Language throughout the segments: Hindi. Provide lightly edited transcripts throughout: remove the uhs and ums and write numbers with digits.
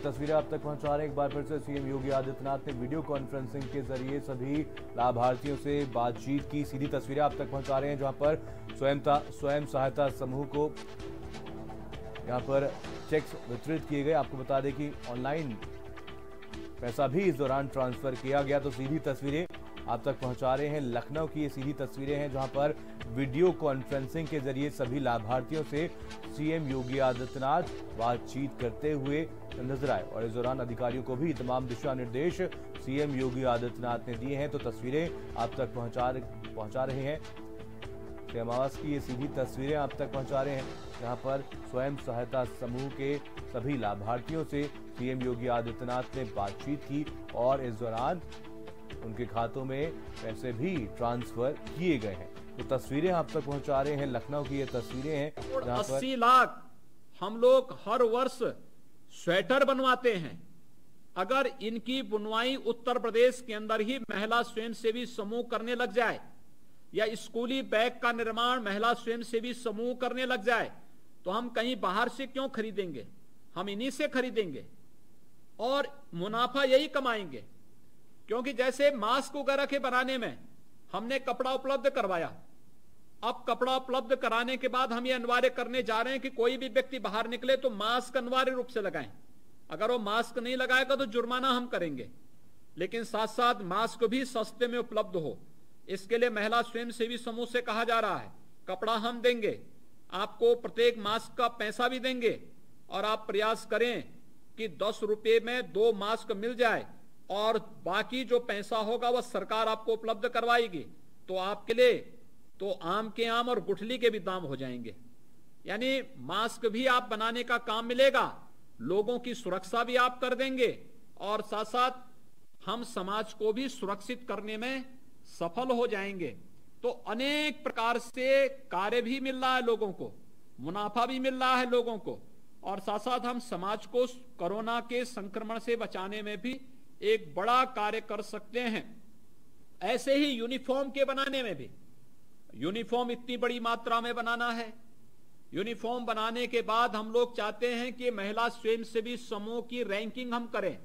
तस्वीरें आप तक पहुंचा रहे हैं। एक बार फिर से सीएम योगी आदित्यनाथ ने वीडियो कॉन्फ्रेंसिंग के जरिए सभी लाभार्थियों से बातचीत की। सीधी तस्वीरें आप तक पहुंचा रहे हैं जहां पर स्वयं सहायता समूह को यहां पर चेक्स वितरित किए गए। आपको बता दें कि ऑनलाइन पैसा भी इस दौरान ट्रांसफर किया गया। तो सीधी तस्वीरें आप तक पहुंचा रहे हैं लखनऊ की। ये सीधी तस्वीरें हैं जहां पर वीडियो कॉन्फ्रेंसिंग के जरिए सभी लाभार्थियों से सीएम योगी आदित्यनाथ बातचीत करते हुए नजर आए और इस दौरान अधिकारियों को भी तमाम दिशा निर्देश सीएम योगी आदित्यनाथ ने दिए हैं। तो तस्वीरें आप तक पहुंचा रहे हैं सीएम आवास की। ये सीधी तस्वीरें आप तक पहुंचा रहे हैं जहां पर स्वयं सहायता समूह के सभी लाभार्थियों से सीएम योगी आदित्यनाथ ने बातचीत की और इस दौरान उनके खातों में पैसे भी ट्रांसफर किए गए हैं। तो तस्वीरें आप तक पहुंचा रहे हैं लखनऊ की। ये तस्वीरें हैं और 80 लाख हम लोग हर वर्ष स्वेटर बनवाते हैं। अगर इनकी बुनवाई उत्तर प्रदेश के अंदर ही महिला स्वयंसेवी समूह करने लग जाए या स्कूली बैग का निर्माण महिला स्वयंसेवी समूह करने लग जाए तो हम कहीं बाहर से क्यों खरीदेंगे, हम इन्हीं से खरीदेंगे और मुनाफा यही कमाएंगे। क्योंकि जैसे मास्क वगैरह के बनाने में हमने कपड़ा उपलब्ध करवाया, अब कपड़ा उपलब्ध कराने के बाद हम ये अनिवार्य करने जा रहे हैं कि कोई भी व्यक्ति बाहर निकले तो मास्क अनिवार्य रूप से लगाएं। अगर वो मास्क नहीं लगाएगा तो जुर्माना हम करेंगे, लेकिन साथ साथ मास्क भी सस्ते में उपलब्ध हो, इसके लिए महिला स्वयंसेवी समूह से कहा जा रहा है कपड़ा हम देंगे, आपको प्रत्येक मास्क का पैसा भी देंगे और आप प्रयास करें कि 10 रुपए में 2 मास्क मिल जाए और बाकी जो पैसा होगा वह सरकार आपको उपलब्ध करवाएगी। तो आपके लिए तो आम के आम और गुठली के भी दाम हो जाएंगे। यानी मास्क भी आप बनाने का काम मिलेगा, लोगों की सुरक्षा भी आप कर देंगे और साथ साथ हम समाज को भी सुरक्षित करने में सफल हो जाएंगे। तो अनेक प्रकार से कार्य भी मिल रहा है लोगों को, मुनाफा भी मिल रहा है लोगों को और साथ साथ हम समाज को कोरोना के संक्रमण से बचाने में भी एक बड़ा कार्य कर सकते हैं। ऐसे ही यूनिफॉर्म के बनाने में भी, यूनिफॉर्म इतनी बड़ी मात्रा में बनाना है। यूनिफॉर्म बनाने के बाद हम लोग चाहते हैं कि महिला स्वयंसेवी समूह की रैंकिंग हम करें।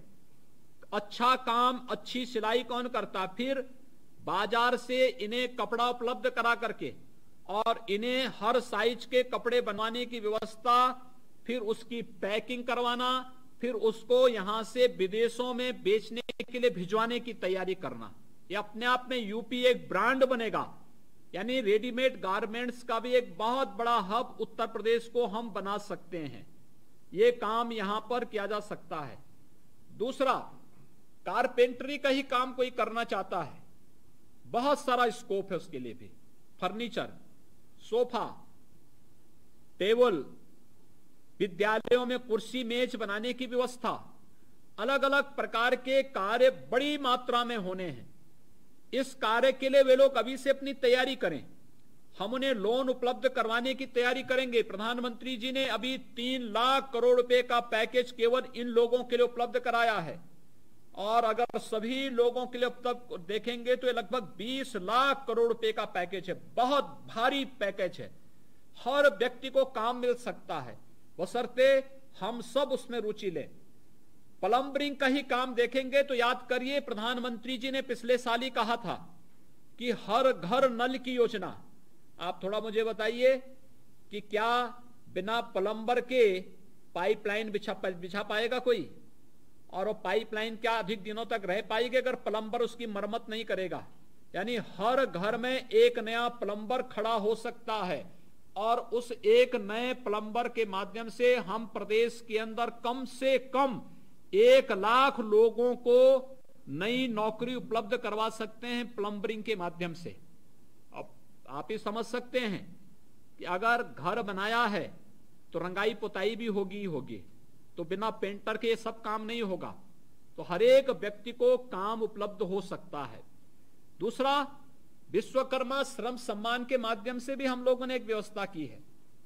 अच्छा काम, अच्छी सिलाई कौन करता, फिर बाजार से इन्हें कपड़ा उपलब्ध करा करके और इन्हें हर साइज के कपड़े बनवाने की व्यवस्था, फिर उसकी पैकिंग करवाना, फिर उसको यहां से विदेशों में बेचने के लिए भिजवाने की तैयारी करना। ये अपने आप में यूपी एक ब्रांड बनेगा। यानी रेडीमेड गारमेंट्स का भी एक बहुत बड़ा हब उत्तर प्रदेश को हम बना सकते हैं। ये काम यहां पर किया जा सकता है। दूसरा, कारपेंटरी का ही काम कोई करना चाहता है, बहुत सारा स्कोप है उसके लिए भी। फर्नीचर, सोफा, टेबल, विद्यालयों में कुर्सी मेज बनाने की व्यवस्था, अलग अलग प्रकार के कार्य बड़ी मात्रा में होने हैं। इस कार्य के लिए वे लोग अभी से अपनी तैयारी करें। हम उन्हें लोन उपलब्ध करवाने की तैयारी करेंगे। प्रधानमंत्री जी ने अभी 3 लाख करोड़ रुपए का पैकेज केवल इन लोगों के लिए उपलब्ध कराया है और अगर सभी लोगों के लिए अब तक देखेंगे तो ये लगभग 20 लाख करोड़ रुपए का पैकेज है। बहुत भारी पैकेज है, हर व्यक्ति को काम मिल सकता है बशर्ते हम सब उसमें रुचि लें। प्लम्बरिंग का ही काम देखेंगे तो याद करिए प्रधानमंत्री जी ने पिछले साल ही कहा था कि हर घर नल की योजना। आप थोड़ा मुझे बताइए कि क्या बिना प्लम्बर के पाइपलाइन बिछा पाएगा कोई, और वो पाइपलाइन क्या अधिक दिनों तक रह पाएगी अगर प्लम्बर उसकी मरम्मत नहीं करेगा। यानी हर घर में एक नया प्लम्बर खड़ा हो सकता है और उस एक नए प्लम्बर के माध्यम से हम प्रदेश के अंदर कम से कम 1 लाख लोगों को नई नौकरी उपलब्ध करवा सकते हैं प्लम्बरिंग के माध्यम से। अब आप ही समझ सकते हैं कि अगर घर बनाया है तो रंगाई पुताई भी होगी, तो बिना पेंटर के सब काम नहीं होगा। तो हर एक व्यक्ति को काम उपलब्ध हो सकता है। दूसरा, विश्वकर्मा श्रम सम्मान के माध्यम से भी हम लोगों ने एक व्यवस्था की है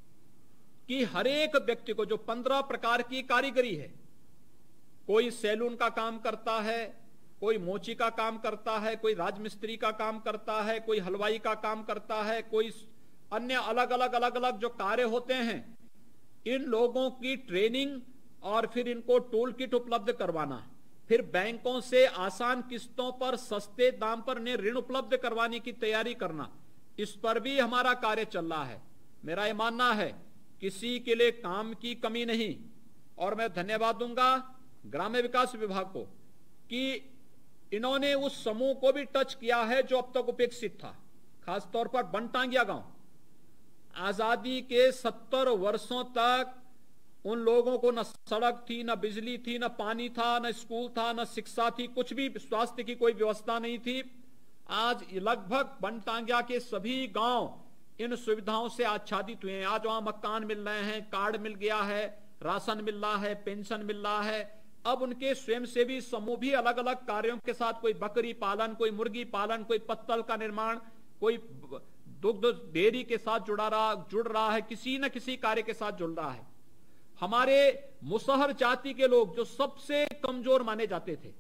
कि हर एक व्यक्ति को जो 15 प्रकार की कारीगरी है, कोई सैलून का काम करता है, कोई मोची का काम करता है, कोई राजमिस्त्री का काम करता है, कोई हलवाई का काम करता है, कोई अन्य अलग अलग जो कार्य होते हैं, इन लोगों की ट्रेनिंग और फिर इनको टूल किट उपलब्ध करवाना, फिर बैंकों से आसान किस्तों पर सस्ते दाम पर इन्हें ऋण उपलब्ध करवाने की तैयारी करना, इस पर भी हमारा कार्य चल रहा है। मेरा यह मानना है किसी के लिए काम की कमी नहीं। और मैं धन्यवाद दूंगा ग्राम्य विकास विभाग को कि इन्होंने उस समूह को भी टच किया है जो अब तक उपेक्षित था, खासतौर पर बनटांगिया गांव। आजादी के 70 वर्षों तक उन लोगों को न सड़क थी, न बिजली थी, न पानी था, न स्कूल था, न शिक्षा थी, कुछ भी स्वास्थ्य की कोई व्यवस्था नहीं थी। आज लगभग बनटांगिया के सभी गांव इन सुविधाओं से आच्छादित हुए हैं। आज वहां मकान मिल रहे हैं, कार्ड मिल गया है, राशन मिल रहा है, पेंशन मिल रहा है। अब उनके स्वयंसेवी समूह भी अलग अलग कार्यों के साथ, कोई बकरी पालन, कोई मुर्गी पालन, कोई पत्तल का निर्माण, कोई दुग्ध डेयरी के साथ जुड़ रहा है, किसी न किसी कार्य के साथ जुड़ रहा है। हमारे मुसहर जाति के लोग जो सबसे कमजोर माने जाते थे,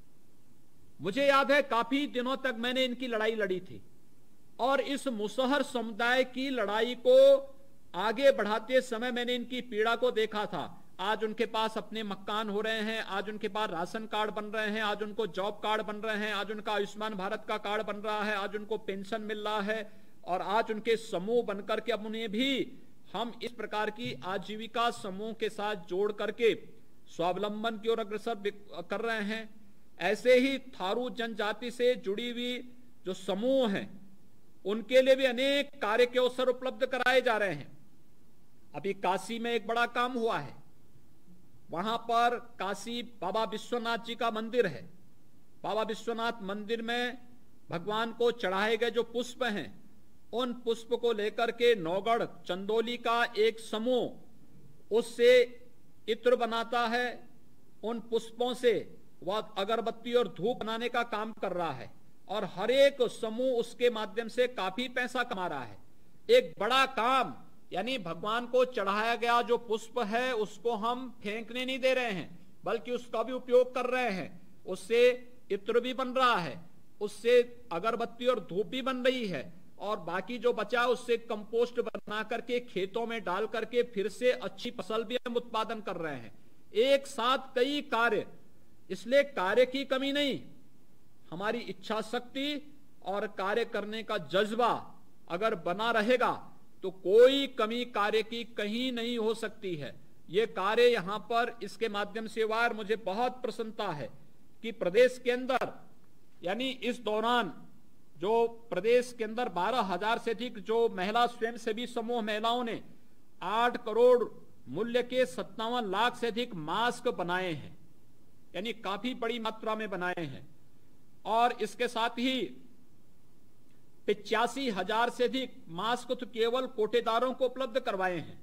मुझे याद है काफी दिनों तक मैंने इनकी लड़ाई लड़ी थी और इस मुसहर समुदाय की लड़ाई को आगे बढ़ाते समय मैंने इनकी पीड़ा को देखा था। आज उनके पास अपने मकान हो रहे हैं, आज उनके पास राशन कार्ड बन रहे हैं, आज उनको जॉब कार्ड बन रहे हैं, आज उनका आयुष्मान भारत का कार्ड बन रहा है, आज उनको पेंशन मिल रहा है और आज उनके समूह बनकर के अब उन्हें भी हम इस प्रकार की आजीविका समूह के साथ जोड़ करके स्वावलंबन की ओर अग्रसर कर रहे हैं। ऐसे ही थारू जनजाति से जुड़ी हुई जो समूह हैं उनके लिए भी अनेक कार्य के अवसर उपलब्ध कराए जा रहे हैं। अभी काशी में एक बड़ा काम हुआ है, वहां पर काशी बाबा विश्वनाथ जी का मंदिर है। बाबा विश्वनाथ मंदिर में भगवान को चढ़ाए गए जो पुष्प हैं, उन पुष्प को लेकर के नौगढ़ चंदौली का एक समूह उससे इत्र बनाता है। उन पुष्पों से वह अगरबत्ती और धूप बनाने का काम कर रहा है और हर एक समूह उसके माध्यम से काफी पैसा कमा रहा है। एक बड़ा काम, यानी भगवान को चढ़ाया गया जो पुष्प है उसको हम फेंकने नहीं दे रहे हैं, बल्कि उसका भी उपयोग कर रहे हैं। उससे इत्र भी बन रहा है, उससे अगरबत्ती और धूप भी बन रही है और बाकी जो बचा उससे कंपोस्ट बना करके खेतों में डाल करके फिर से अच्छी फसल भी हम उत्पादन कर रहे हैं। एक साथ कई कार्य, इसलिए कार्य की कमी नहीं, हमारी इच्छा शक्ति और कार्य करने का जज्बा अगर बना रहेगा तो कोई कमी कार्य की कहीं नहीं हो सकती है। ये कार्य यहां पर इसके माध्यम से हुआ और मुझे बहुत प्रसन्नता है कि प्रदेश के अंदर, यानी इस दौरान जो प्रदेश के अंदर 12,000 से अधिक जो महिला स्वयंसेवी समूह महिलाओं ने 8 करोड़ मूल्य के 57 लाख से अधिक मास्क बनाए हैं, यानी काफी बड़ी मात्रा में बनाए हैं। और इसके साथ ही 85,000 से अधिक मास्क तो केवल कोटेदारों को उपलब्ध करवाए हैं।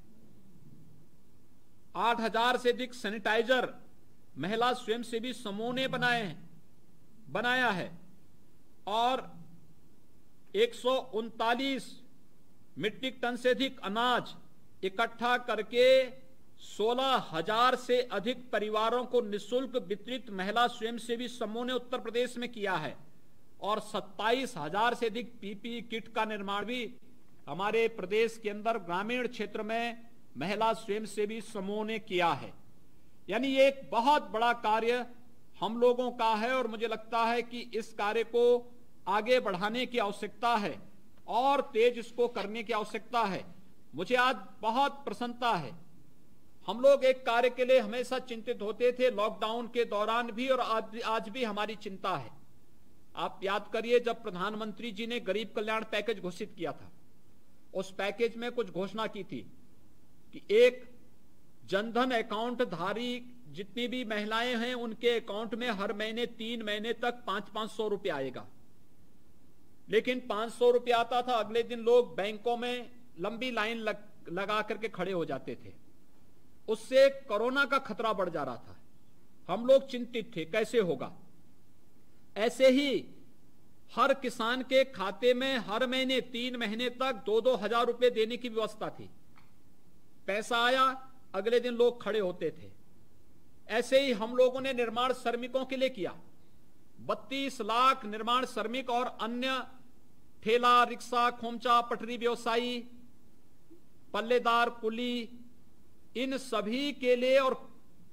8,000 से अधिक सैनिटाइजर महिला स्वयंसेवी समूह ने बनाया है और 139 मीट्रिक टन से अधिक अनाज इकट्ठा करके 16,000 से अधिक परिवारों को निःशुल्क वितरित महिला स्वयंसेवी समूह ने उत्तर प्रदेश में किया है और 27,000 से अधिक पीपीई किट का निर्माण भी हमारे प्रदेश के अंदर ग्रामीण क्षेत्र में महिला स्वयंसेवी समूह ने किया है। यानी ये एक बहुत बड़ा कार्य हम लोगों का है और मुझे लगता है कि इस कार्य को आगे बढ़ाने की आवश्यकता है और तेज इसको करने की आवश्यकता है। मुझे आज बहुत प्रसन्नता है। हम लोग एक कार्य के लिए हमेशा चिंतित होते थे, लॉकडाउन के दौरान भी और आज भी हमारी चिंता है। आप याद करिए जब प्रधानमंत्री जी ने गरीब कल्याण पैकेज घोषित किया था, उस पैकेज में कुछ घोषणा की थी कि एक जनधन अकाउंट धारी जितनी भी महिलाएं हैं उनके अकाउंट में हर महीने 3 महीने तक 500 रुपए आएगा। लेकिन 500 रुपए आता था, अगले दिन लोग बैंकों में लंबी लाइन लगा करके खड़े हो जाते थे। उससे कोरोना का खतरा बढ़ जा रहा था, हम लोग चिंतित थे कैसे होगा। ऐसे ही हर किसान के खाते में हर महीने 3 महीने तक 2-2 हजार रुपए देने की व्यवस्था थी। पैसा आया, अगले दिन लोग खड़े होते थे। ऐसे ही हम लोगों ने निर्माण श्रमिकों के लिए किया। 32 लाख निर्माण श्रमिक और अन्य ठेला, रिक्शा, खोमचा, पटरी व्यवसायी, पल्लेदार, कुली, इन सभी के लिए और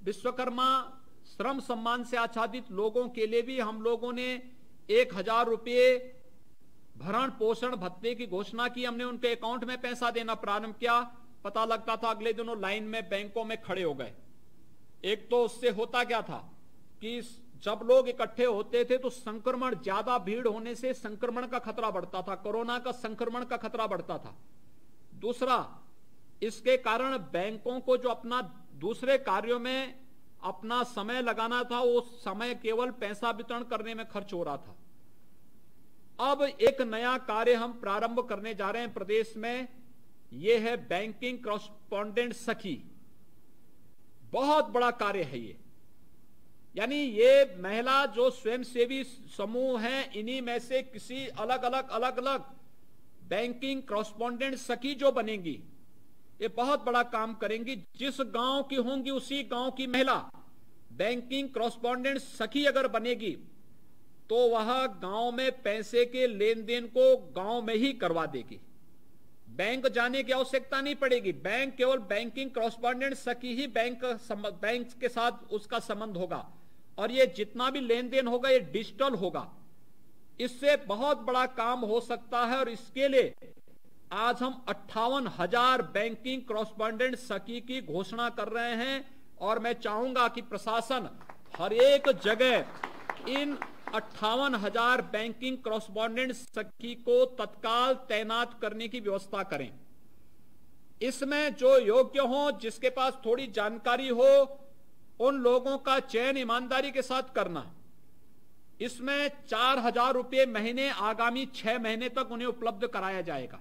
विश्वकर्मा श्रम सम्मान से आच्छादित लोगों के लिए भी हम लोगों ने 1000 रुपये भरण पोषण भत्ते की घोषणा की। हमने उनके अकाउंट में पैसा देना प्रारंभ किया। पता लगता था अगले दिनों लाइन में बैंकों में खड़े हो गए। एक तो उससे होता क्या था कि जब लोग इकट्ठे होते थे तो संक्रमण, ज्यादा भीड़ होने से संक्रमण का खतरा बढ़ता था, कोरोना का संक्रमण का खतरा बढ़ता था। दूसरा, इसके कारण बैंकों को जो अपना दूसरे कार्यों में अपना समय लगाना था, वो समय केवल पैसा वितरण करने में खर्च हो रहा था। अब एक नया कार्य हम प्रारंभ करने जा रहे हैं प्रदेश में, यह है बैंकिंग कॉरेस्पॉन्डेंट सखी। बहुत बड़ा कार्य है ये। यानी ये महिला जो स्वयंसेवी समूह हैं, इन्हीं में से किसी अलग अलग बैंकिंग कॉरेस्पॉन्डेंट सखी जो बनेंगी, ये बहुत बड़ा काम करेंगी। जिस गांव की होंगी उसी गांव की महिला बैंकिंग कॉरेस्पॉन्डेंट सखी अगर बनेगी तो वह गांव में पैसे के लेन देन को गांव में ही करवा देगी। बैंक जाने की आवश्यकता नहीं पड़ेगी। बैंक केवल बैंकिंग कॉरेस्पॉन्डेंट सखी ही बैंक के साथ उसका संबंध होगा, और ये जितना भी लेन देन होगा ये डिजिटल होगा। इससे बहुत बड़ा काम हो सकता है, और इसके लिए आज हम 58,000 बैंकिंग कॉरेस्पॉन्डेंट सखी की घोषणा कर रहे हैं। और मैं चाहूंगा कि प्रशासन हर एक जगह इन 58,000 बैंकिंग कॉरेस्पॉन्डेंट सखी को तत्काल तैनात करने की व्यवस्था करें। इसमें जो योग्य हो, जिसके पास थोड़ी जानकारी हो, उन लोगों का चयन ईमानदारी के साथ करना। इसमें 4,000 रुपये महीने आगामी 6 महीने तक उन्हें उपलब्ध कराया जाएगा।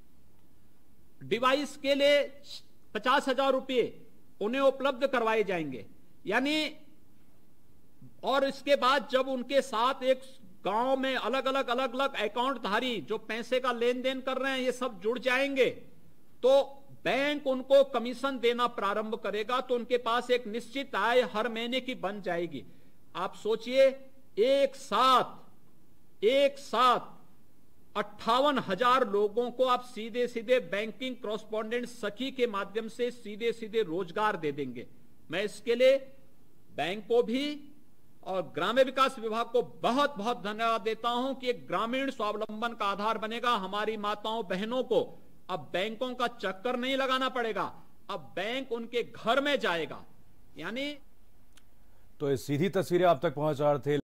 डिवाइस के लिए 50,000 रुपये उन्हें उपलब्ध करवाए जाएंगे। यानी, और इसके बाद जब उनके साथ एक गांव में अलग अलग अकाउंट धारी जो पैसे का लेन देन कर रहे हैं, ये सब जुड़ जाएंगे, तो बैंक उनको कमीशन देना प्रारंभ करेगा। तो उनके पास एक निश्चित आय हर महीने की बन जाएगी। आप सोचिए, एक साथ 58,000 लोगों को आप सीधे सीधे बैंकिंग कॉरेस्पॉन्डेंट सखी के माध्यम से सीधे सीधे रोजगार दे देंगे। मैं इसके लिए बैंक को भी और ग्रामीण विकास विभाग को बहुत बहुत धन्यवाद देता हूं कि एक ग्रामीण स्वावलंबन का आधार बनेगा। हमारी माताओं बहनों को अब बैंकों का चक्कर नहीं लगाना पड़ेगा, अब बैंक उनके घर में जाएगा। यानी तो ये सीधी तस्वीरें आप तक पहुंचा रहे थे।